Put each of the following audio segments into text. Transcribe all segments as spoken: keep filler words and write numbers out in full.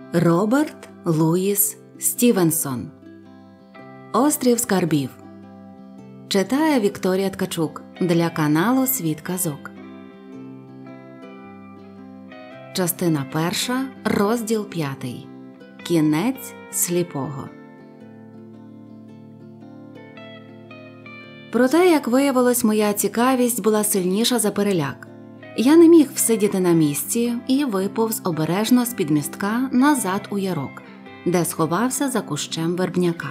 Роберт Луїс Стівенсон. Острів скарбів. Читає Вікторія Ткачук для каналу Світ казок. Частина перша, розділ п'ятий. Кінець сліпого. Проте, як виявилось, моя цікавість була сильніша за переляк. Я не міг всидіти на місці і виповз обережно з-під містка назад у ярок, де сховався за кущем вербняка.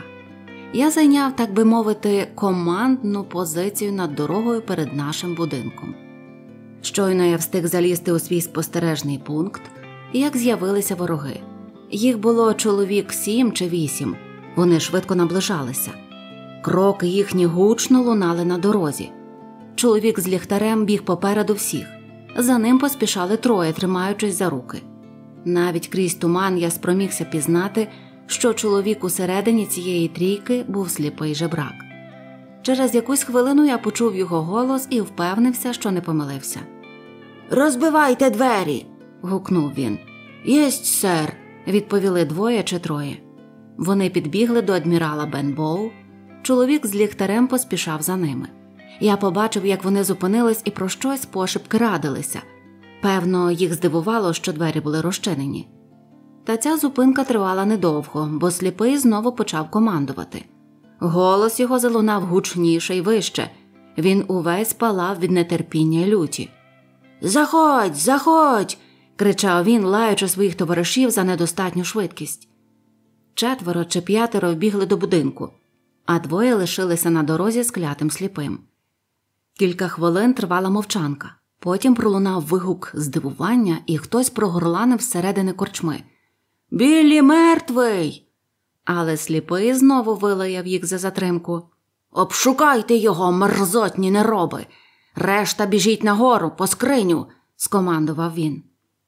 Я зайняв, так би мовити, командну позицію над дорогою перед нашим будинком. Щойно я встиг залізти у свій спостережний пункт, як з'явилися вороги. Їх було чоловік сім чи вісім, вони швидко наближалися. Кроки їхні гучно лунали на дорозі. Чоловік з ліхтарем біг попереду всіх. За ним поспішали троє, тримаючись за руки. Навіть крізь туман я спромігся пізнати, що чоловік усередині цієї трійки був сліпий жебрак. Через якусь хвилину я почув його голос і впевнився, що не помилився. «Розбивайте двері!» – гукнув він. «Єсть, сер!» – відповіли двоє чи троє. Вони підбігли до адмірала Бенбоу. Чоловік з ліхтарем поспішав за ними. Я побачив, як вони зупинились і про щось пошепки радилися. Певно, їх здивувало, що двері були розчинені. Та ця зупинка тривала недовго, бо сліпий знову почав командувати. Голос його залунав гучніше й вище. Він увесь палав від нетерпіння й люті. «Заходь! Заходь!» – кричав він, лаючи своїх товаришів за недостатню швидкість. Четверо чи п'ятеро вбігли до будинку, а двоє лишилися на дорозі з клятим сліпим. Кілька хвилин тривала мовчанка. Потім пролунав вигук здивування, і хтось прогорланив зсередини корчми. «Біллі мертвий!» Але сліпий знову вилаяв їх за затримку. «Обшукайте його, мерзотні нероби! Решта біжіть нагору, по скриню!» – скомандував він.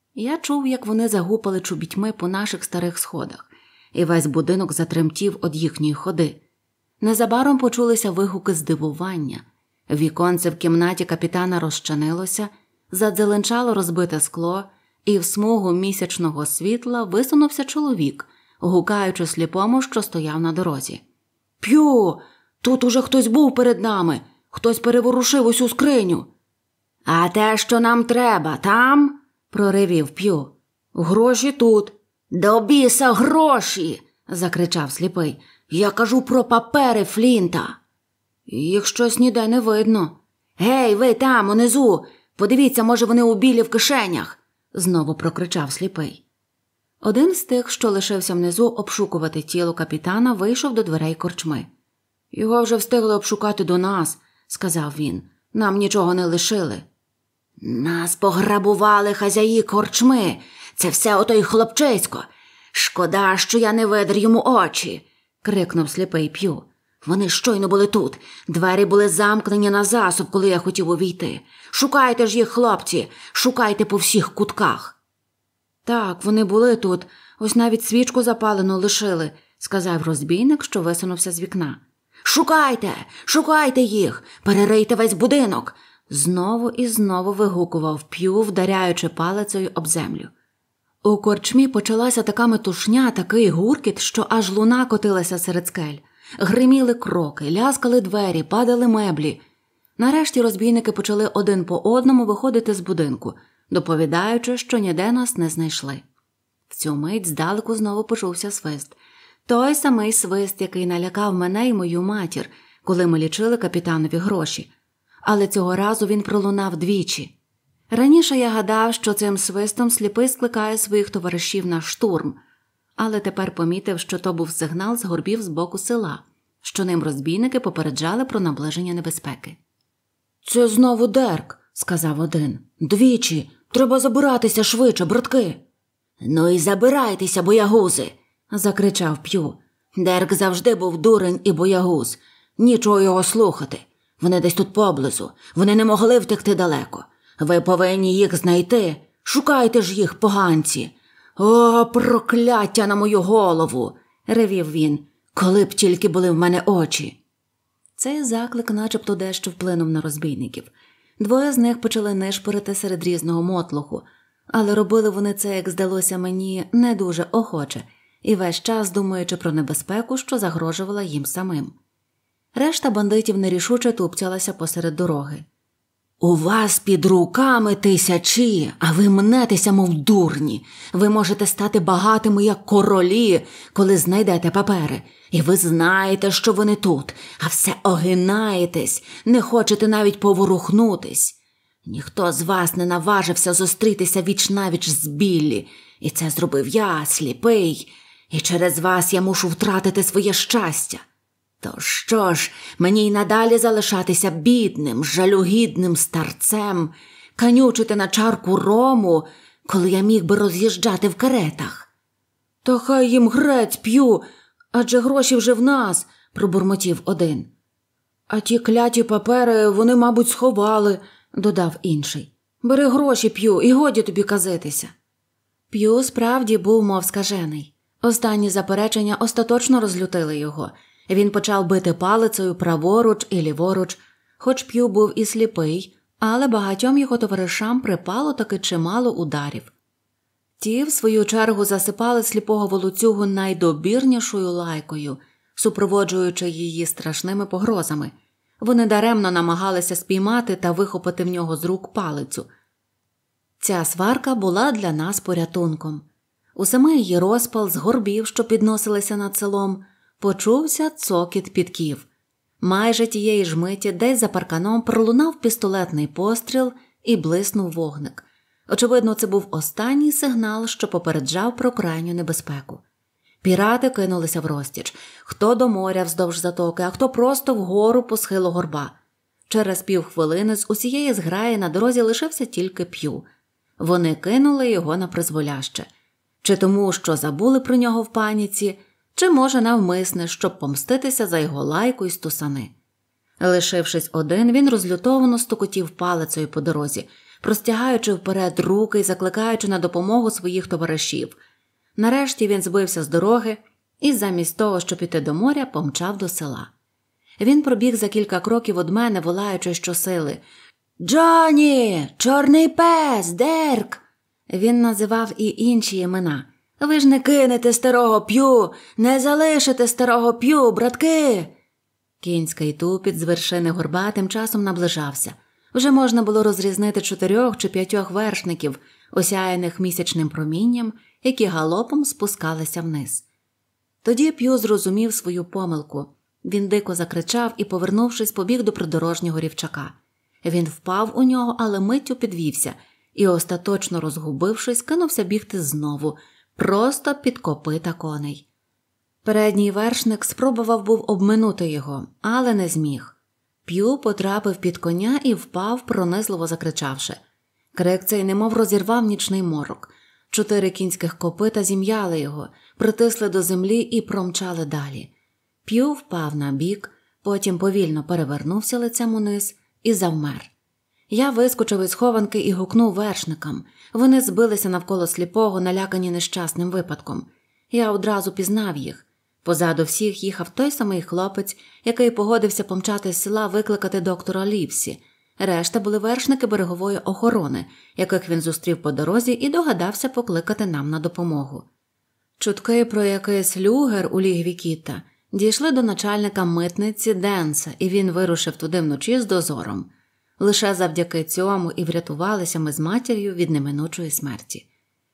Я чув, як вони загупали чобітьми по наших старих сходах, і весь будинок затремтів від їхньої ходи. Незабаром почулися вигуки здивування. Віконце в кімнаті капітана розчинилося, задзеленчало розбите скло, і в смугу місячного світла висунувся чоловік, гукаючи сліпому, що стояв на дорозі. «П'ю! Тут уже хтось був перед нами! Хтось переворушив усю скриню!» «А те, що нам треба, там?» – проривів П'ю. «Гроші тут!» «До біса гроші!» – закричав сліпий. «Я кажу про папери Флінта!» «Їх щось ніде не видно». «Гей, ви там, унизу! Подивіться, може, вони у Біллі в кишенях!» – знову прокричав сліпий. Один з тих, що лишився внизу обшукувати тіло капітана, вийшов до дверей корчми. «Його вже встигли обшукати до нас», – сказав він. «Нам нічого не лишили». «Нас пограбували хазяї корчми. Це все отой хлопчисько. Шкода, що я не видер йому очі», – крикнув сліпий П'ю. «Вони щойно були тут. Двері були замкнені на засув, коли я хотів увійти. Шукайте ж їх, хлопці, шукайте по всіх кутках». «Так, вони були тут. Ось навіть свічку запалену лишили», – сказав розбійник, що висунувся з вікна. «Шукайте! Шукайте їх! Перерийте весь будинок!» Знову і знову вигукував П'ю, вдаряючи палицею об землю. У корчмі почалася така метушня, такий гуркіт, що аж луна котилася серед скель. Гриміли кроки, ляскали двері, падали меблі. Нарешті розбійники почали один по одному виходити з будинку, доповідаючи, що ніде нас не знайшли. В цю мить здалеку знову почувся свист. Той самий свист, який налякав мене й мою матір, коли ми лічили капітанові гроші. Але цього разу він пролунав двічі. Раніше я гадав, що цим свистом сліпий скликає своїх товаришів на штурм, але тепер помітив, що то був сигнал з горбів з боку села, що ним розбійники попереджали про наближення небезпеки. «Це знову Дерк», – сказав один. «Двічі! Треба забиратися швидше, братки!» «Ну і забирайтеся, боягузи!» – закричав П'ю. «Дерк завжди був дурень і боягуз. Нічого його слухати. Вони десь тут поблизу. Вони не могли втекти далеко. Ви повинні їх знайти. Шукайте ж їх, поганці!» «О, прокляття на мою голову!» – ревів він. «Коли б тільки були в мене очі!» Цей заклик начебто дещо вплинув на розбійників. Двоє з них почали нишпорити серед різного мотлуху. але робили вони це, як здалося мені, не дуже охоче, і весь час думаючи про небезпеку, що загрожувала їм самим. Решта бандитів нерішуче тупцялася посеред дороги. «У вас під руками тисячі, а ви мнетеся, мов дурні. Ви можете стати багатими, як королі, коли знайдете папери. І ви знаєте, що вони тут, а все огинаєтесь, не хочете навіть поворухнутись. Ніхто з вас не наважився зустрітися віч-навіч з Біллі, і це зробив я, сліпий, і через вас я мушу втратити своє щастя. То що ж, мені й надалі залишатися бідним, жалюгідним старцем, канючити на чарку рому, коли я міг би роз'їжджати в каретах?» «Та хай їм грець, П'ю, адже гроші вже в нас», – пробурмотів один. «А ті кляті папери вони, мабуть, сховали», – додав інший. «Бери гроші, П'ю, і годі тобі казитися». П'ю справді був мов скажений. Останні заперечення остаточно розлютили його. Він почав бити палицею праворуч і ліворуч, хоч П'ю був і сліпий, але багатьом його товаришам припало таки чимало ударів. Ті, в свою чергу, засипали сліпого волоцюгу найдобірнішою лайкою, супроводжуючи її страшними погрозами. Вони даремно намагалися спіймати та вихопити в нього з рук палицю. Ця сварка була для нас порятунком. У самий її розпал з горбів, що підносилися над селом, почувся цокіт підків. Майже тієї ж миті десь за парканом пролунав пістолетний постріл і блиснув вогник. Очевидно, це був останній сигнал, що попереджав про крайню небезпеку. Пірати кинулися врозтіч. Хто до моря вздовж затоки, а хто просто вгору по схилу горба. Через півхвилини з усієї зграї на дорозі лишився тільки П'ю. Вони кинули його на призволяще. Чи тому, що забули про нього в паніці, чи, може, навмисне, щоб помститися за його лайку й стусани. Лишившись один, він розлютовано стукотів палицею по дорозі, простягаючи вперед руки й закликаючи на допомогу своїх товаришів. Нарешті він збився з дороги і замість того, щоб іти до моря, помчав до села. Він пробіг за кілька кроків від мене, волаючи щосили: «Джоні! Чорний пес! Дерк!» Він називав і інші імена. «Ви ж не кинете старого П'ю! Не залишите старого П'ю, братки!» Кінський тупіт з вершини горба тим часом наближався. Вже можна було розрізнити чотирьох чи п'ятьох вершників, осяяних місячним промінням, які галопом спускалися вниз. Тоді П'ю зрозумів свою помилку. Він дико закричав і, повернувшись, побіг до придорожнього рівчака. Він впав у нього, але миттю підвівся і, остаточно розгубившись, кинувся бігти знову, просто під копита коней. Передній вершник спробував був обминути його, але не зміг. П'ю потрапив під коня і впав, пронизливо закричавши. Крик цей немов розірвав нічний морок. Чотири кінських копита зім'яли його, притисли до землі і промчали далі. П'ю впав на бік, потім повільно перевернувся лицем униз і завмер. Я вискочив із хованки і гукнув вершникам. Вони збилися навколо сліпого, налякані нещасним випадком. Я одразу пізнав їх. Позаду всіх їхав той самий хлопець, який погодився помчати з села викликати доктора Лівсі. Решта були вершники берегової охорони, яких він зустрів по дорозі і догадався покликати нам на допомогу. Чутки про якийсь люгер у лігві Кіта дійшли до начальника митниці Денса, і він вирушив туди вночі з дозором. Лише завдяки цьому і врятувалися ми з матір'ю від неминучої смерті.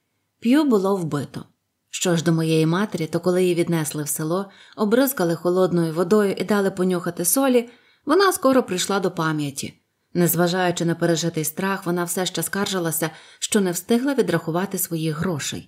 П'ю було вбито. Що ж до моєї матері, то коли її віднесли в село, обризкали холодною водою і дали понюхати солі, вона скоро прийшла до пам'яті. Незважаючи на пережитий страх, вона все ще скаржилася, що не встигла відрахувати своїх грошей.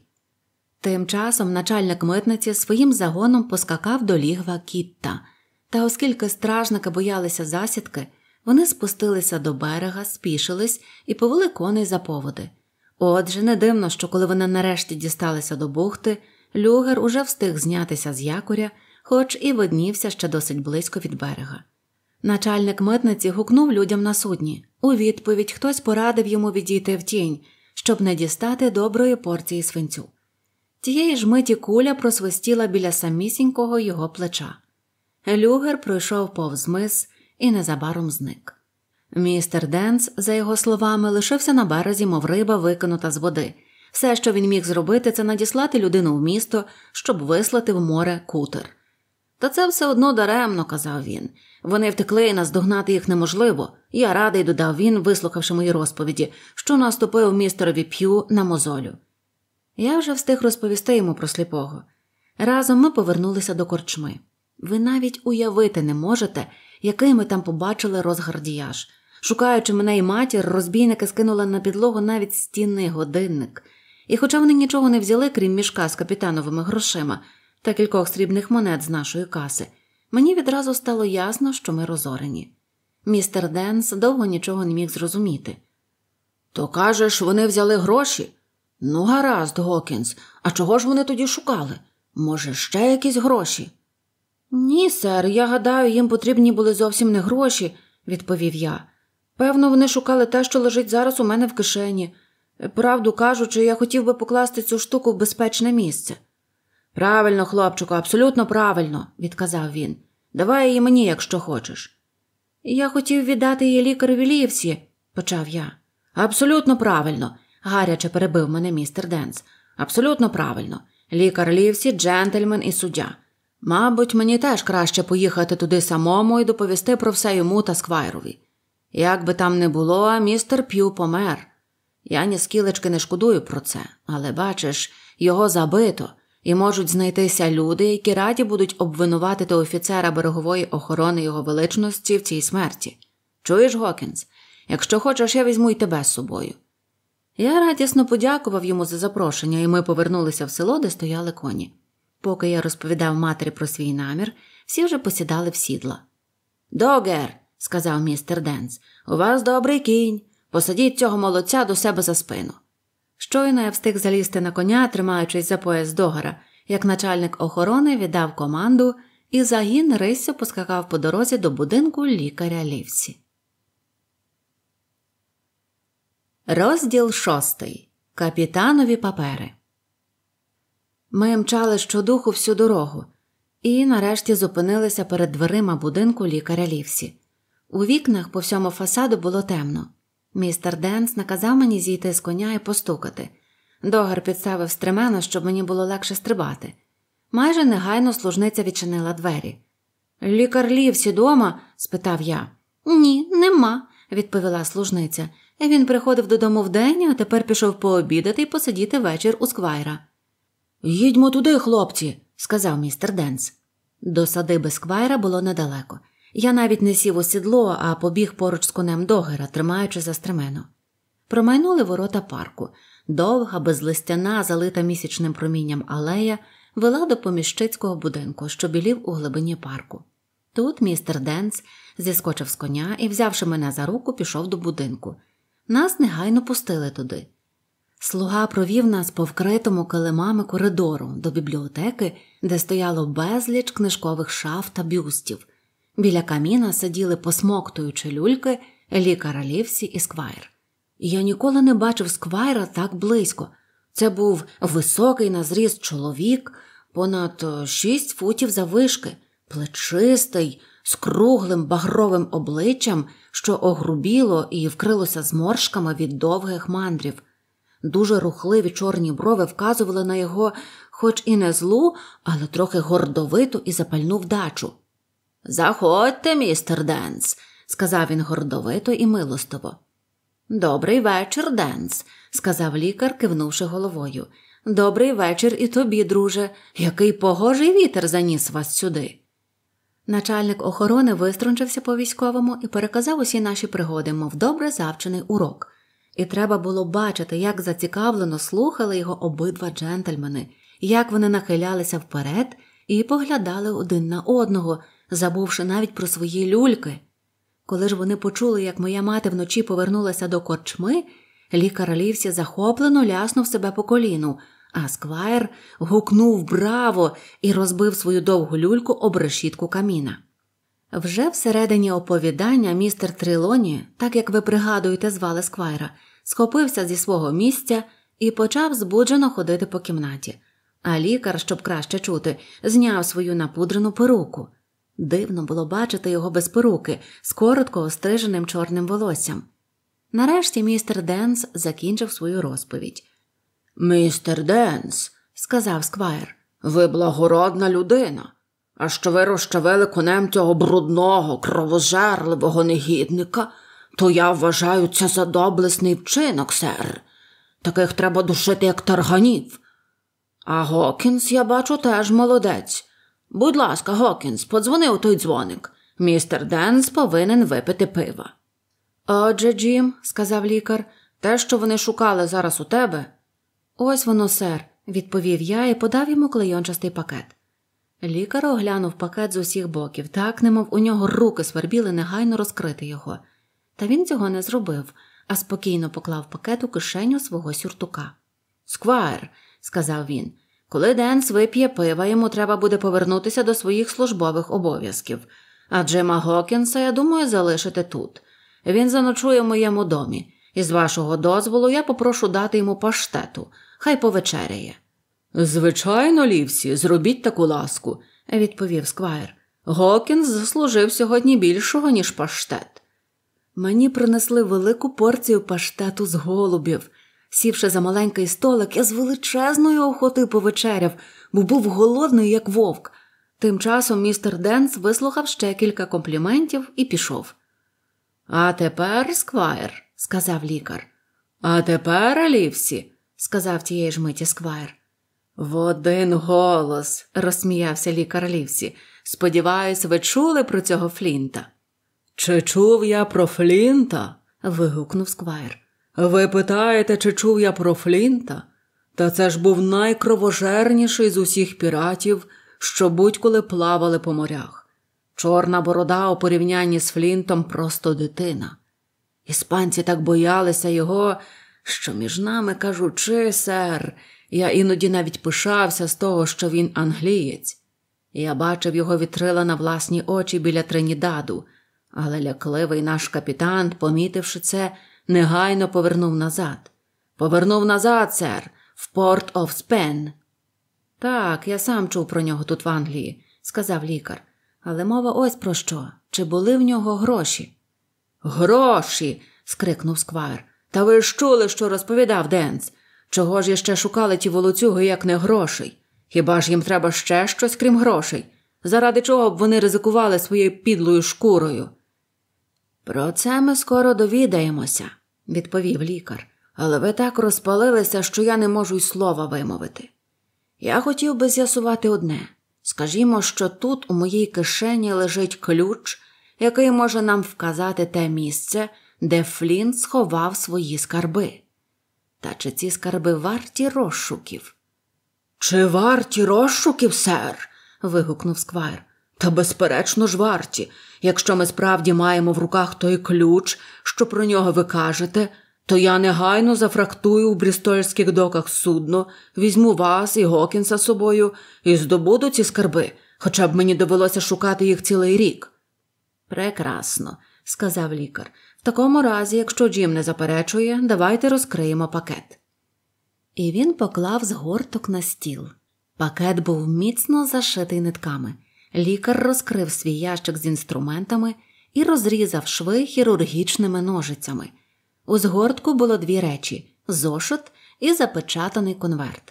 Тим часом начальник митниці своїм загоном поскакав до лігва Кітта. Та оскільки стражники боялися засідки, вони спустилися до берега, спішились і повели коней за поводи. Отже, не дивно, що коли вони нарешті дісталися до бухти, люгер уже встиг знятися з якоря, хоч і виднівся ще досить близько від берега. Начальник митниці гукнув людям на судні. У відповідь хтось порадив йому відійти в тінь, щоб не дістати доброї порції свинцю. Тієї ж миті куля просвистіла біля самісінького його плеча. Люгер пройшов повз мис і незабаром зник. Містер Денс, за його словами, лишився на березі, мов риба, викинута з води. Все, що він міг зробити, це надіслати людину в місто, щоб вислати в море кутер. «Та це все одно даремно», – казав він. «Вони втекли, і наздогнати їх неможливо. Я радий», – додав він, вислухавши мої розповіді, що наступив містерові П'ю на мозолю. Я вже встиг розповісти йому про сліпого. Разом ми повернулися до корчми. Ви навіть уявити не можете, який ми там побачили розгардіяж. Шукаючи мене і матір, розбійники скинули на підлогу навіть стінний годинник. І хоча вони нічого не взяли, крім мішка з капітановими грошима та кількох срібних монет з нашої каси, мені відразу стало ясно, що ми розорені. Містер Денс довго нічого не міг зрозуміти. «То кажеш, вони взяли гроші? Ну, гаразд, Гокінс, а чого ж вони тоді шукали? Може, ще якісь гроші?» «Ні, сер, я гадаю, їм потрібні були зовсім не гроші», – відповів я. «Певно, вони шукали те, що лежить зараз у мене в кишені. Правду кажучи, я хотів би покласти цю штуку в безпечне місце». «Правильно, хлопчику, абсолютно правильно», – відказав він. «Давай її мені, якщо хочеш». «Я хотів віддати її лікареві Лівсі», – почав я. «Абсолютно правильно», – гаряче перебив мене містер Денс. «Абсолютно правильно. Лікар Лівсі – джентльмен і суддя. Мабуть, мені теж краще поїхати туди самому і доповісти про все йому та Сквайрові. Як би там не було, містер П'ю помер. Я ні скілечки не шкодую про це, але, бачиш, його забито, і можуть знайтися люди, які раді будуть обвинуватити офіцера берегової охорони його величності в цій смерті. Чуєш, Гокінс? Якщо хочеш, я візьму й тебе з собою». Я радісно подякував йому за запрошення, і ми повернулися в село, де стояли коні. Поки я розповідав матері про свій намір, всі вже посідали в сідла. «Догер», – сказав містер Денс, – «у вас добрий кінь. Посадіть цього молодця до себе за спину». Щойно я встиг залізти на коня, тримаючись за пояс Догера, як начальник охорони віддав команду, і загін риссю поскакав по дорозі до будинку лікаря Лівсі. Розділ шостий. Капітанові папери. Ми мчали щодуху всю дорогу і нарешті зупинилися перед дверима будинку лікаря Лівсі. У вікнах по всьому фасаду було темно. Містер Денс наказав мені зійти з коня і постукати. Догер підставив стремено, щоб мені було легше стрибати. Майже негайно служниця відчинила двері. «Лікар Лівсі дома?» – спитав я. «Ні, нема», – відповіла служниця. «Він приходив додому вдень, а тепер пішов пообідати і посидіти вечір у Сквайра». «Їдьмо туди, хлопці», – сказав містер Денс. До садиби Сквайра було недалеко. Я навіть не сів у сідло, а побіг поруч з конем Догера, тримаючи за стремено. Промайнули ворота парку. Довга, безлистяна, залита місячним промінням алея вела до поміщицького будинку, що білів у глибині парку. Тут містер Денс зіскочив з коня і, взявши мене за руку, пішов до будинку. Нас негайно пустили туди. Слуга провів нас по вкритому килимами коридору до бібліотеки, де стояло безліч книжкових шаф та бюстів. Біля каміна сиділи, посмоктуючи люльки, лікар Лівсі і Сквайр. Я ніколи не бачив Сквайра так близько. Це був високий на зріст чоловік, понад шість футів заввишки, плечистий, з круглим багровим обличчям, що огрубіло і вкрилося зморшками від довгих мандрів. Дуже рухливі чорні брови вказували на його, хоч і не злу, але трохи гордовиту і запальну вдачу. «Заходьте, містер Денс», – сказав він гордовито і милостиво. «Добрий вечір, Денс», – сказав лікар, кивнувши головою. «Добрий вечір і тобі, друже. Який погожий вітер заніс вас сюди». Начальник охорони виструнчився по-військовому і переказав усі наші пригоди, мов добре завчений урок. І треба було бачити, як зацікавлено слухали його обидва джентльмени, як вони нахилялися вперед і поглядали один на одного, забувши навіть про свої люльки. Коли ж вони почули, як моя мати вночі повернулася до корчми, лікар Лівсі захоплено ляснув себе по коліну, а Сквайр гукнув «Браво!» і розбив свою довгу люльку об решітку каміна. Вже всередині оповідання містер Трелоні, так як ви пригадуєте, звали Сквайра, схопився зі свого місця і почав збуджено ходити по кімнаті. А лікар, щоб краще чути, зняв свою напудрену перуку. Дивно було бачити його без перуки, з коротко остриженим чорним волоссям. Нарешті містер Денс закінчив свою розповідь. «Містер Денс», – сказав Сквайр, – «ви благородна людина. А що ви розчавили конем цього брудного, кровожерливого негідника, то я вважаю це за доблесний вчинок, сер. Таких треба душити, як тарганів. А Гокінс, я бачу, теж молодець. Будь ласка, Гокінс, подзвони у той дзвоник. Містер Денс повинен випити пива». «Отже, Джим», – сказав лікар, – «те, що вони шукали зараз у тебе». «Ось воно, сер», – відповів я і подав йому клейончастий пакет. Лікар оглянув пакет з усіх боків, так, немов у нього руки свербіли негайно розкрити його. Та він цього не зробив, а спокійно поклав пакет у кишеню свого сюртука. «Сквайр», – сказав він, – «коли Денс вип'є пива, йому треба буде повернутися до своїх службових обов'язків. А Джима Гокінса, я думаю, залишити тут. Він заночує в моєму домі, і з вашого дозволу я попрошу дати йому паштету. Хай повечеряє». «Звичайно, Лівсі, зробіть таку ласку», – відповів Сквайр. «Гокінс заслужив сьогодні більшого, ніж паштет». Мені принесли велику порцію паштету з голубів. Сівши за маленький столик, я з величезною охотою повечеряв, бо був голодний, як вовк. Тим часом містер Денс вислухав ще кілька компліментів і пішов. «А тепер, Сквайр», – сказав лікар. «А тепер, Лівсі», – сказав тієї ж миті Сквайр. «В один голос», – розсміявся лікар Лівсі. «Сподіваюсь, ви чули про цього Флінта?» «Чи чув я про Флінта?» – вигукнув Сквайр. «Ви питаєте, чи чув я про Флінта? Та це ж був найкровожерніший з усіх піратів, що будь-коли плавали по морях. Чорна борода у порівнянні з Флінтом просто дитина. Іспанці так боялися його, що між нами кажучи, сер, я іноді навіть пишався з того, що він англієць. Я бачив його вітрила на власні очі біля Тринідаду, але лякливий наш капітан, помітивши це, негайно повернув назад. Повернув назад, сер, в Порт оф Спен. «Так, я сам чув про нього тут в Англії», – сказав лікар. «Але мова ось про що. Чи були в нього гроші?» «Гроші!» – скрикнув Сквайр. «Та ви ж чули, що розповідав Денс. Чого ж іще шукали ті волоцюги, як не грошей? Хіба ж їм треба ще щось, крім грошей? Заради чого б вони ризикували своєю підлою шкурою?» «Про це ми скоро довідаємося», – відповів лікар. «Але ви так розпалилися, що я не можу й слова вимовити. Я хотів би з'ясувати одне. Скажімо, що тут у моїй кишені лежить ключ, який може нам вказати те місце, де Флінт сховав свої скарби. Та чи ці скарби варті розшуків?» «Чи варті розшуків, сер?» – вигукнув Сквайр. «Та безперечно ж варті. Якщо ми справді маємо в руках той ключ, що про нього ви кажете, то я негайно зафрахтую у брістольських доках судно, візьму вас і Гокінса з собою і здобуду ці скарби, хоча б мені довелося шукати їх цілий рік». «Прекрасно», – сказав лікар. «В такому разі, якщо Джим не заперечує, давайте розкриємо пакет». І він поклав згорток на стіл. Пакет був міцно зашитий нитками. Лікар розкрив свій ящик з інструментами і розрізав шви хірургічними ножицями. У згортку було дві речі – зошит і запечатаний конверт.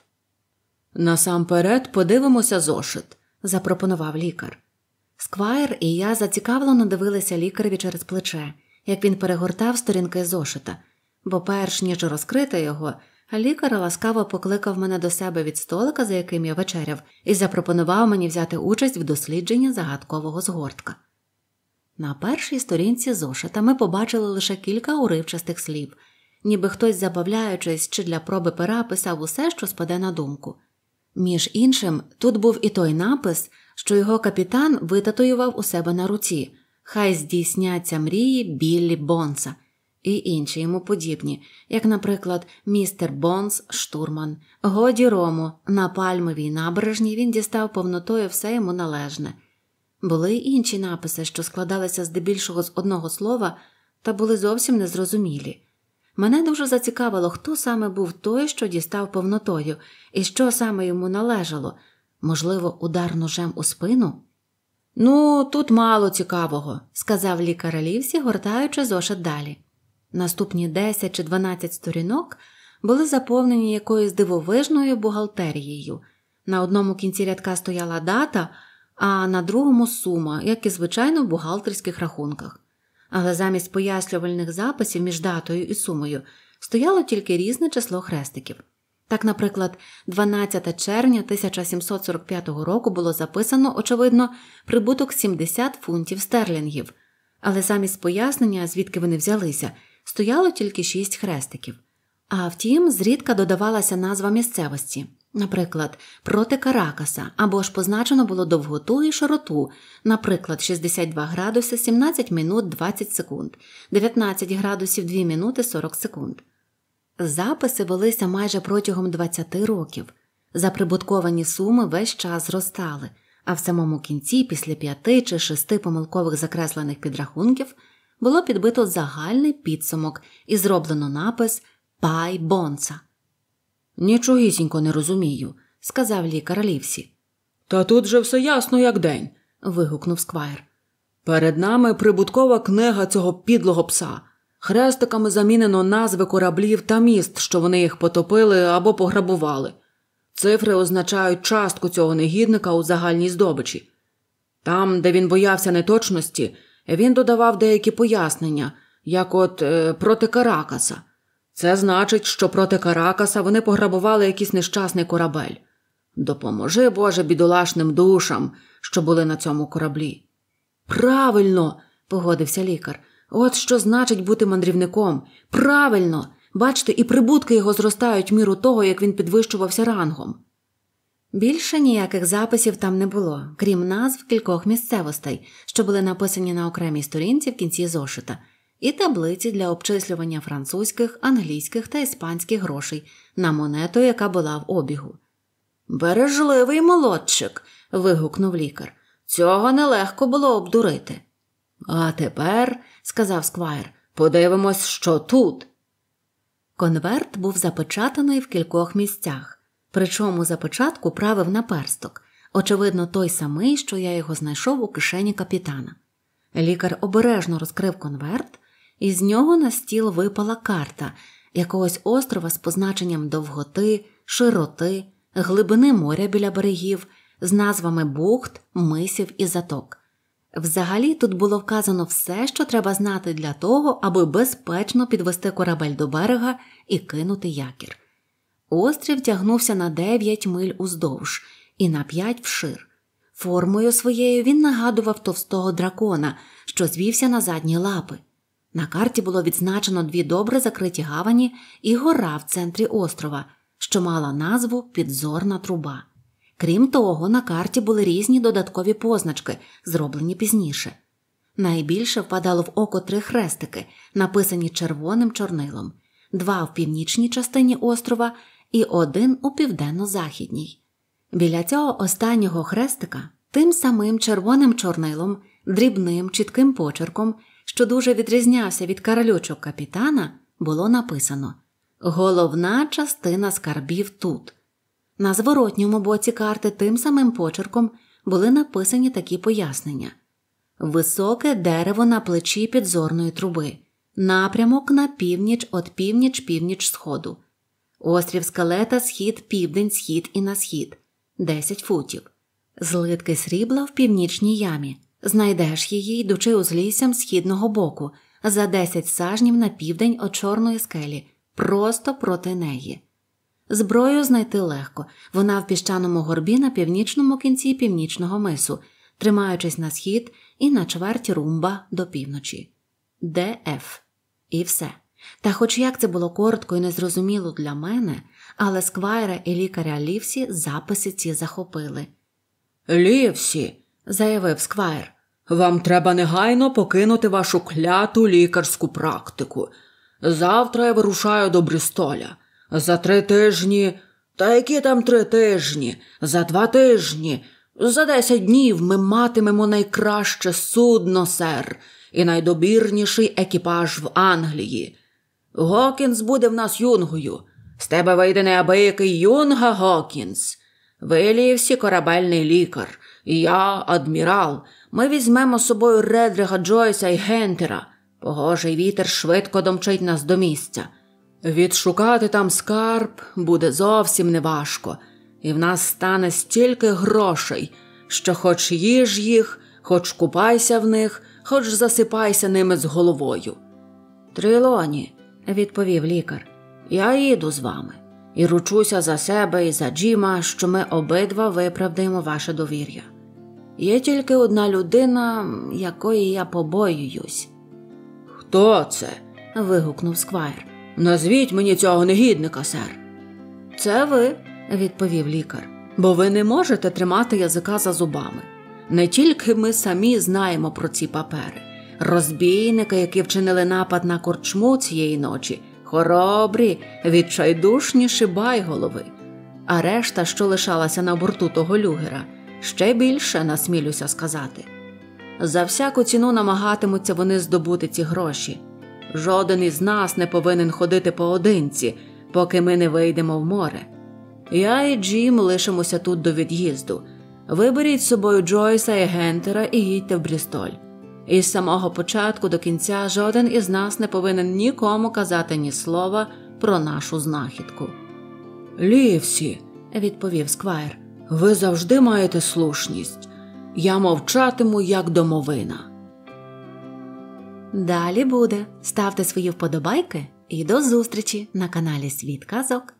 «Насамперед подивимося зошит», – запропонував лікар. Сквайр і я зацікавлено дивилися лікареві через плече, як він перегортав сторінки зошита, бо перш ніж розкрити його, лікар ласкаво покликав мене до себе від столика, за яким я вечеряв, і запропонував мені взяти участь в дослідженні загадкового згортка. На першій сторінці зошита ми побачили лише кілька уривчастих слів, ніби хтось, забавляючись чи для проби пера, писав усе, що спаде на думку. Між іншим, тут був і той напис, що його капітан витатуював у себе на руці «Хай здійсняться мрії Біллі Бонса» і інші йому подібні, як, наприклад, «Містер Бонс, штурман», «Годі рому», «На Пальмовій набережній він дістав повнотою все йому належне». Були й інші написи, що складалися здебільшого з одного слова та були зовсім незрозумілі. Мене дуже зацікавило, хто саме був той, що дістав повнотою, і що саме йому належало. Можливо, удар ножем у спину? «Ну, тут мало цікавого», – сказав лікар Лівсі, гортаючи зошит далі. Наступні десять чи дванадцять сторінок були заповнені якоюсь дивовижною бухгалтерією. На одному кінці рядка стояла дата, а на другому – сума, як і звичайно в бухгалтерських рахунках. Але замість пояснювальних записів між датою і сумою стояло тільки різне число хрестиків. Так, наприклад, дванадцяте червня тисяча сімсот сорок п'ятого року було записано, очевидно, прибуток сімдесят фунтів стерлінгів, але замість пояснення, звідки вони взялися, стояло тільки шість хрестиків. А втім, зрідка додавалася назва місцевості. Наприклад, проти Каракаса, або ж позначено було довготу і широту, наприклад, шістдесят два градуси сімнадцять минут двадцять секунд, дев'ятнадцять градусів дві минути сорок секунд. Записи велися майже протягом двадцяти років. Заприбутковані суми весь час зростали, а в самому кінці, після п'яти чи шести помилкових закреслених підрахунків, було підбито загальний підсумок і зроблено напис «Пай Бонса». «Нічогісінько не розумію», – сказав лікар Лівсі. «Та тут же все ясно, як день», – вигукнув Сквайр. «Перед нами прибуткова книга цього підлого пса. Хрестиками замінено назви кораблів та міст, що вони їх потопили або пограбували. Цифри означають частку цього негідника у загальній здобичі. Там, де він боявся неточності, він додавав деякі пояснення, як от е, проти Каракаса. Це значить, що проти Каракаса вони пограбували якийсь нещасний корабель. Допоможи, Боже, бідолашним душам, що були на цьому кораблі». «Правильно», – погодився лікар. «От що значить бути мандрівником. Правильно! Бачите, і прибутки його зростають в міру того, як він підвищувався рангом». Більше ніяких записів там не було, крім назв кількох місцевостей, що були написані на окремій сторінці в кінці зошита, і таблиці для обчислювання французьких, англійських та іспанських грошей на монету, яка була в обігу. «Бережливий молодчик», – вигукнув лікар. «Цього нелегко було обдурити». «А тепер», – сказав Сквайр, – «подивимось, що тут». Конверт був запечатаний в кількох місцях, причому запечатку правив наперсток, очевидно той самий, що я його знайшов у кишені капітана. Лікар обережно розкрив конверт, і з нього на стіл випала карта якогось острова з позначенням довготи, широти, глибини моря біля берегів, з назвами бухт, мисів і заток. Взагалі тут було вказано все, що треба знати для того, аби безпечно підвести корабель до берега і кинути якір. Острів тягнувся на дев'ять миль уздовж і на п'ять вшир. Формою своєю він нагадував товстого дракона, що звівся на задні лапи. На карті було відзначено дві добре закриті гавані і гора в центрі острова, що мала назву «Підзорна труба». Крім того, на карті були різні додаткові позначки, зроблені пізніше. Найбільше впадало в око три хрестики, написані червоним чорнилом, два в північній частині острова і один у південно-західній. Біля цього останнього хрестика тим самим червоним чорнилом, дрібним, чітким почерком, що дуже відрізнявся від каралючок капітана, було написано «Головна частина скарбів тут». На зворотньому боці карти тим самим почерком були написані такі пояснення. Високе дерево на плечі підзорної труби. Напрямок на північ від північ-північ сходу. Острів Скелета, схід, південь, схід і на схід. десять футів. Злитки срібла в північній ямі. Знайдеш її, йдучи узліссям східного боку, за десять сажнів на південь від Чорної скелі, просто проти неї. Зброю знайти легко, вона в піщаному горбі на північному кінці північного мису, тримаючись на схід і на чверть румба до півночі. Д Ф. І все. Та хоч як це було коротко і незрозуміло для мене, але Сквайра і лікаря Лівсі записи ці захопили. «Лівсі», – заявив Сквайр, – «вам треба негайно покинути вашу кляту лікарську практику. Завтра я вирушаю до Брістоля. За три тижні, та які там три тижні, за два тижні, за десять днів ми матимемо найкраще судно, сер, і найдобірніший екіпаж в Англії. Гокінс буде в нас юнгою. З тебе вийде неабиякий юнга, Гокінс. Ви, Лівсі, корабельний лікар, Я адмірал. Ми візьмемо з собою Редрига Джойса і Гентера. Погожий вітер швидко домчить нас до місця. Відшукати там скарб буде зовсім неважко. І в нас стане стільки грошей, що хоч їж їх, хоч купайся в них, хоч засипайся ними з головою. Трилоні, відповів лікар, я їду з вами. І ручуся за себе і за Джима, що ми обидва виправдаємо ваше довір'я. Є тільки одна людина, якої я побоююсь. Хто це? Вигукнув Сквайр. Назвіть мені цього негідника, сер. Це ви, відповів лікар, бо ви не можете тримати язика за зубами. Не тільки ми самі знаємо про ці папери. Розбійники, які вчинили напад на корчму цієї ночі, хоробрі, відчайдушні шибайголови. А решта, що лишалася на борту того люгера, ще більше, насмілюся сказати. За всяку ціну намагатимуться вони здобути ці гроші. Жоден із нас не повинен ходити поодинці, поки ми не вийдемо в море. Я і Джим лишимося тут до від'їзду. Виберіть з собою Джойса і Гентера і їдьте в Брістоль. Із самого початку до кінця жоден із нас не повинен нікому казати ні слова про нашу знахідку. Лівсі, відповів Сквайр, ви завжди маєте слушність. Я мовчатиму, як домовина. Далі буде. Ставте свої вподобайки і до зустрічі на каналі Світ Казок.